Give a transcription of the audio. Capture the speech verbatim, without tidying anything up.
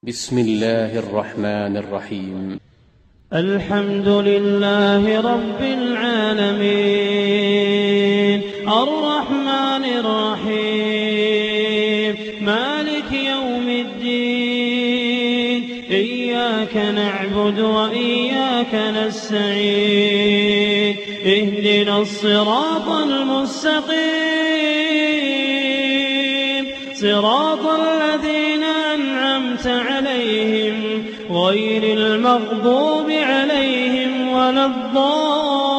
بسم الله الرحمن الرحيم. الحمد لله رب العالمين الرحمن الرحيم مالك يوم الدين إياك نعبد وإياك نستعين اهدنا الصراط المستقيم صراط الذين أنعمت عليهم غير المغضوب عليهم ولا الضالين.